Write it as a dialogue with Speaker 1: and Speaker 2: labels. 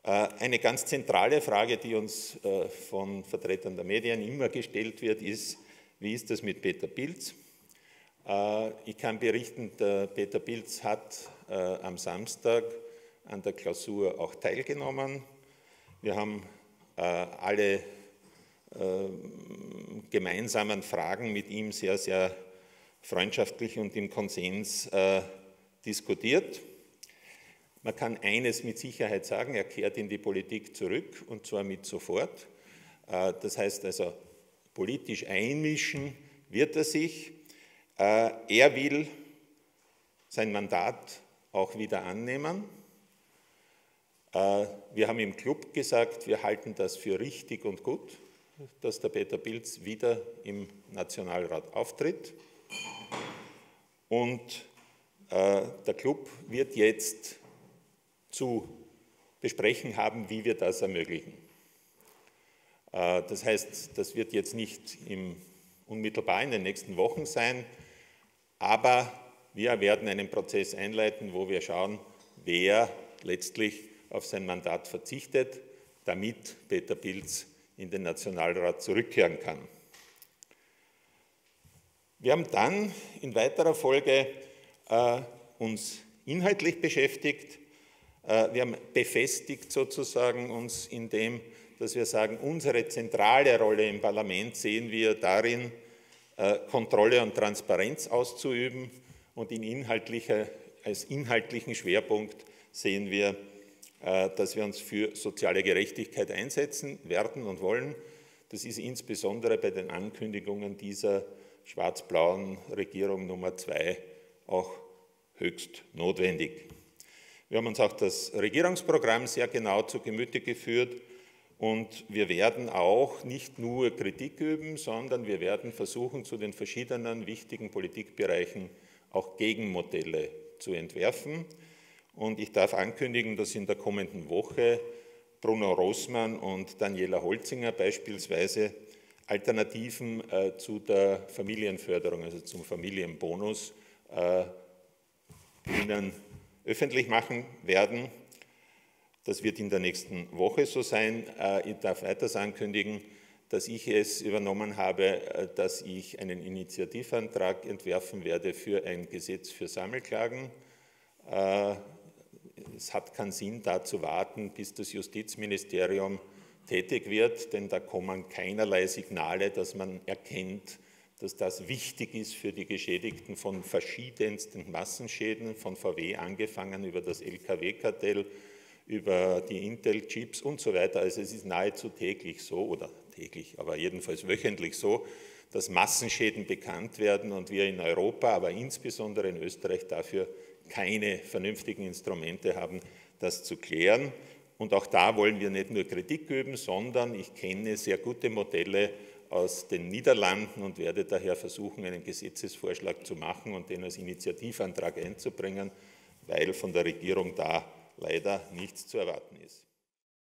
Speaker 1: Eine ganz zentrale Frage, die uns von Vertretern der Medien immer gestellt wird, ist, wie ist das mit Peter Pilz? Ich kann berichten, der Peter Pilz hat am Samstag an der Klausur auch teilgenommen. Wir haben alle gemeinsamen Fragen mit ihm sehr, sehr freundschaftlich und im Konsens diskutiert. Man kann eines mit Sicherheit sagen, er kehrt in die Politik zurück und zwar mit sofort. Das heißt also, politisch einmischen wird er sich. Er will sein Mandat auch wieder annehmen. Wir haben im Club gesagt, wir halten das für richtig und gut, dass der Peter Pilz wieder im Nationalrat auftritt. Und der Club wird jetzt zu besprechen haben, wie wir das ermöglichen. Das heißt, das wird jetzt nicht unmittelbar in den nächsten Wochen sein, aber wir werden einen Prozess einleiten, wo wir schauen, wer letztlich auf sein Mandat verzichtet, damit Peter Pilz in den Nationalrat zurückkehren kann. Wir haben dann in weiterer Folge uns inhaltlich beschäftigt. Wir haben befestigt sozusagen uns in dem, dass wir sagen, unsere zentrale Rolle im Parlament sehen wir darin, Kontrolle und Transparenz auszuüben, und als inhaltlichen Schwerpunkt sehen wir, dass wir uns für soziale Gerechtigkeit einsetzen werden und wollen. Das ist insbesondere bei den Ankündigungen dieser schwarz-blauen Regierung Nummer 2 auch höchst notwendig. Wir haben uns auch das Regierungsprogramm sehr genau zu Gemüte geführt und wir werden auch nicht nur Kritik üben, sondern wir werden versuchen, zu den verschiedenen wichtigen Politikbereichen auch Gegenmodelle zu entwerfen. Und ich darf ankündigen, dass in der kommenden Woche Bruno Rossmann und Daniela Holzinger beispielsweise Alternativen zu der Familienförderung, also zum Familienbonus, Ihnen öffentlich machen werden. Das wird in der nächsten Woche so sein. Ich darf weiters ankündigen, dass ich es übernommen habe, dass ich einen Initiativantrag entwerfen werde für ein Gesetz für Sammelklagen. Es hat keinen Sinn, da zu warten, bis das Justizministerium tätig wird, denn da kommen keinerlei Signale, dass man erkennt, dass das wichtig ist für die Geschädigten von verschiedensten Massenschäden, von VW angefangen über das LKW-Kartell, über die Intel-Chips und so weiter. Also es ist nahezu täglich so, oder täglich, aber jedenfalls wöchentlich so, dass Massenschäden bekannt werden und wir in Europa, aber insbesondere in Österreich dafür keine vernünftigen Instrumente haben, das zu klären. Und auch da wollen wir nicht nur Kritik üben, sondern ich kenne sehr gute Modelle aus den Niederlanden und werde daher versuchen, einen Gesetzesvorschlag zu machen und den als Initiativantrag einzubringen, weil von der Regierung da leider nichts zu erwarten ist.